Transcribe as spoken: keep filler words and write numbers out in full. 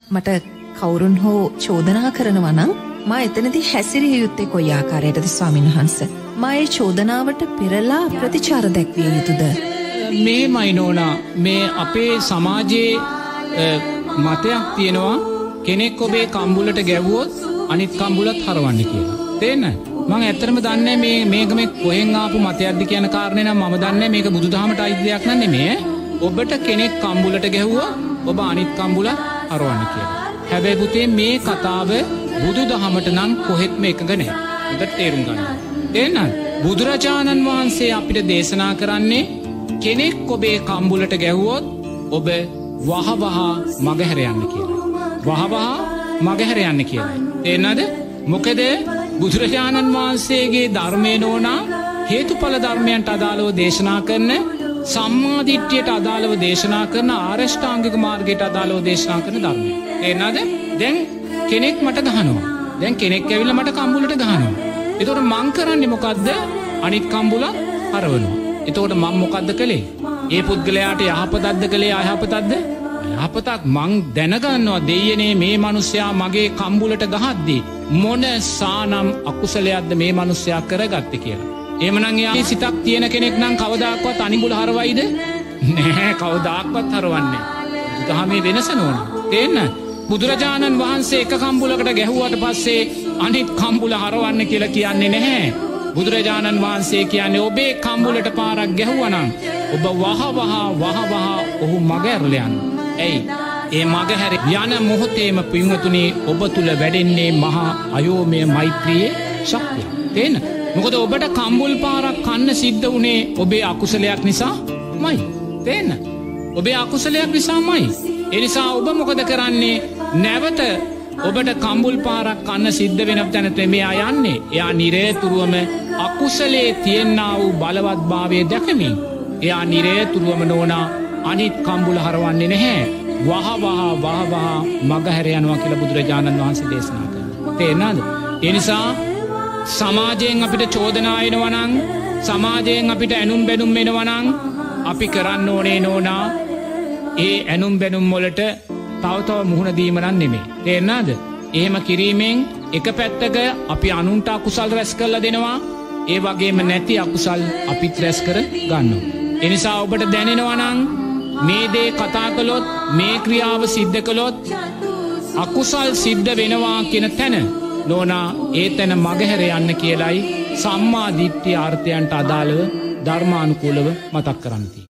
මට කවුරුන් හෝ චෝදනා කරනවා නම් මා එතනදී හැසිරිය යුත්තේ කොයි ආකාරයටද ස්වාමීන් වහන්සේ? මා ඒ චෝදනාවට පෙරලා ප්‍රතිචාර දැක්විය යුතුද? මේමයි නෝනා, මේ අපේ සමාජයේ මතයක් තියෙනවා කෙනෙක් ඔබේ කම්බුලට ගැව්වොත් අනිත් කම්බුලත් හරවන්න කියලා. තේරෙනවද? මම ඇත්තටම දන්නේ මේ මේක මේ කොහෙන් ආපු මතයක්ද කියන කාරණේ නම් මම දන්නේ මේක බුදුදහමට අයිති දෙයක් නෑ නෙමෙයි. ඔබට කෙනෙක් කම්බුලට ගැහුවා ඔබ අනිත් කම්බුල හරවන්න කියලා. හැබැයි පුතේ මේ කතාව බුදුදහමට නම් කොහෙත්ම එකඟ නෑ. හොඳට තේරුම් ගන්න. තේරෙනවද? බුදුරජාණන් වහන්සේ අපිට දේශනා කරන්නේ කෙනෙක් ඔබේ කම්බුලට ගැහුවොත් ඔබ වහවහ මගහැර යන්න කියලා. වහවහ මගහැර යන්න කියලා. තේරෙනවද? මොකද බුදුරජාණන් වහන්සේගේ ධර්මයේ නෝනා හේතුඵල ධර්මයන්ට අදාළව දේශනා කරන, සම්මා දිට්ඨියට අදාළව දේශනා කරන, ආරෂ්ඨාංගික මාර්ගයට අදාළව දේශනා කරන ධර්මය. තේරෙනවද? දැන් කෙනෙක් මට ගහනවා. දැන් කෙනෙක් ඇවිල්ලා මට කම්බුලට ගහනවා. එතකොට මං කරන්නේ මොකද්ද? අනිත් කම්බුල හරවනවා. එතකොට මම මොකද්ද කළේ? ඒ පුද්ගලයාට යහපතක්ද කළේ අයහපතක්ද? යහපතක්. මං දැනගන්නවා දෙයියනේ මේ මිනිස්සයා මගේ කම්බුලට ගහද්දී මොන සානම් අකුසලයක්ද මේ මිනිස්සයා කරගත්තේ කියලා. එහෙමනම් එයා සිතක් තියෙන කෙනෙක් නම් කවදාක්වත් අනිඹුල හරවයිද? නෑ, කවදාක්වත් හරවන්නේ නෑ. දහමේ වෙනස නෝන. තේන්න? බුදුරජාණන් වහන්සේ එක කම්බුලකට ගැහුවාට පස්සේ අනිත් කම්බුල හරවන්න කියලා කියන්නේ නැහැ. බුදුරජාණන් වහන්සේ කියන්නේ ඔබේ කම්බුලට පාරක් ගැහුවනම් ඔබ වහ වහ වහ වහ ඔහු මග ඇරලා යන්න. ඇයි? ඒ මගහැර යන මොහොතේම පින්වතුනි ඔබ තුල වැඩෙන්නේ මහා අයෝමය මෛත්‍රියේ ශක්තිය. තේන්න? මොකද ඔබට කම්බුල් පාරක් කන්න සිද්ධ වුණේ ඔබේ අකුසලයක් නිසාමයි. තේන්න? ඔබේ අකුසලයක් නිසාමයි. ඒ නිසා ඔබ මොකද කරන්නේ? නැවත ඔබට කම්බුල් පාරක් කන්න සිද්ධ වෙන තැනට මෙයා යන්නේ. එයා නිරේතුරුවම අකුසලයේ තියෙනා වූ බලවත්භාවය දැකමින් එයා නිරේතුරුවම නෝනා අනිත් කම්බුල හරවන්නේ නැහැ. වහ වහ වහ වහ මගහැර යනවා කියලා බුදුරජාණන් වහන්සේ දේශනා කරනවා. තේරෙනවද? ඒ නිසා සමාජයෙන් අපිට චෝදනා එනවා නම්, සමාජයෙන් අපිට ඇනුම් බැනුම් එනවා නම් අපි කරන්න ඕනේ නෝනා ඒ ඇනුම් බැනුම් වලට තව තව මුහුණ දීම නම් නෙමෙයි. තේරෙනවද? එහෙම කිරීමෙන් එක පැත්තක අපි අනුන්ට අකුසල් රැස් කරලා දෙනවා, ඒ වගේම නැති අකුසල් අපිත් රැස් කර ගන්නවා. ඒ නිසා ඔබට දැනෙනවා නම් මේ දේ කතා කළොත්, මේ ක්‍රියාව සිද්ධ කළොත් අකුසල් සිද්ධ වෙනවා කියන තැන නෝනා ඒ තැන මගහැර යන්න කියලයි සම්මා දිට්ඨිය අර්ථයන්ට අදාළව ධර්මානුකූලව මතක් කරන්නේ.